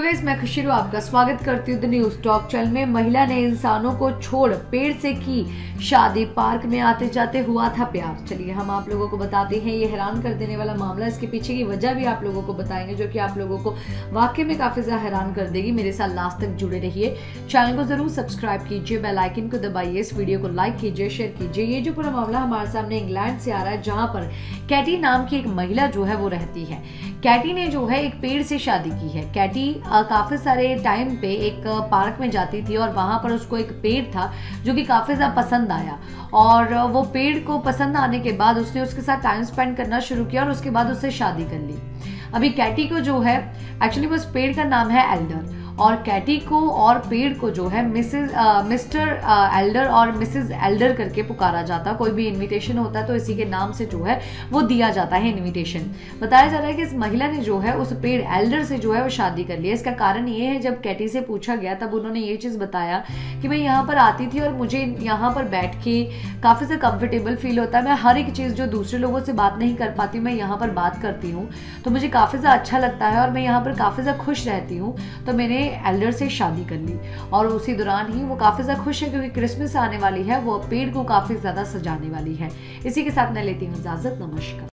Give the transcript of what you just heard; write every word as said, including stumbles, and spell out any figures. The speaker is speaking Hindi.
गाइस, मैं खुशी आपका स्वागत करती हूँ द न्यूज टॉक चैनल में। महिला ने इंसानों को छोड़ पेड़ से की शादी, पार्क में आते जाते हुआ था प्यार। चलिए हम आप लोगों को बताते हैं ये हैरान कर देने वाला मामला, इसके पीछे की वजह भी आप लोगों को बताएंगे जो कि आप लोगों को वाकई में काफी ज्यादा हैरान कर देगी। मेरे साथ लास्ट तक जुड़े रहिए, चैनल को जरूर सब्सक्राइब कीजिए, बेल आइकन को दबाइए, इस वीडियो को लाइक कीजिए, शेयर कीजिए। ये जो पूरा मामला हमारे सामने इंग्लैंड से आ रहा है, जहाँ पर कैटी नाम की एक महिला जो है वो रहती है। कैटी ने जो है एक पेड़ से शादी की है। कैटी काफी सारे टाइम पे एक पार्क में जाती थी और वहां पर उसको एक पेड़ था जो कि काफी ज्यादा पसंद आया, और वो पेड़ को पसंद आने के बाद उसने उसके साथ टाइम स्पेंड करना शुरू किया और उसके बाद उससे शादी कर ली। अभी कैटी को जो है एक्चुअली उस पेड़ का नाम है एल्डर, और कैटी को और पेड़ को जो है मिसेस मिस्टर एल्डर और मिसेस एल्डर करके पुकारा जाता। कोई भी इनविटेशन होता है तो इसी के नाम से जो है वो दिया जाता है इनविटेशन। बताया जा रहा है कि इस महिला ने जो है उस पेड़ एल्डर से जो है वो शादी कर लिया। इसका कारण ये है, जब कैटी से पूछा गया तब उन्होंने ये चीज़ बताया कि मैं यहाँ पर आती थी और मुझे यहाँ पर बैठ के काफ़ी से कंफर्टेबल फील होता है। मैं हर एक चीज़ जो दूसरे लोगों से बात नहीं कर पाती मैं यहाँ पर बात करती हूँ, तो मुझे काफ़ी ज़्यादा अच्छा लगता है और मैं यहाँ पर काफ़ी ज़्यादा खुश रहती हूँ। तो मैंने एल्डर से शादी कर ली और उसी दौरान ही वो काफी ज्यादा खुश है क्योंकि क्रिसमस आने वाली है, वो पेड़ को काफी ज्यादा सजाने वाली है। इसी के साथ मैं लेती हूँ इजाजत, नमस्कार।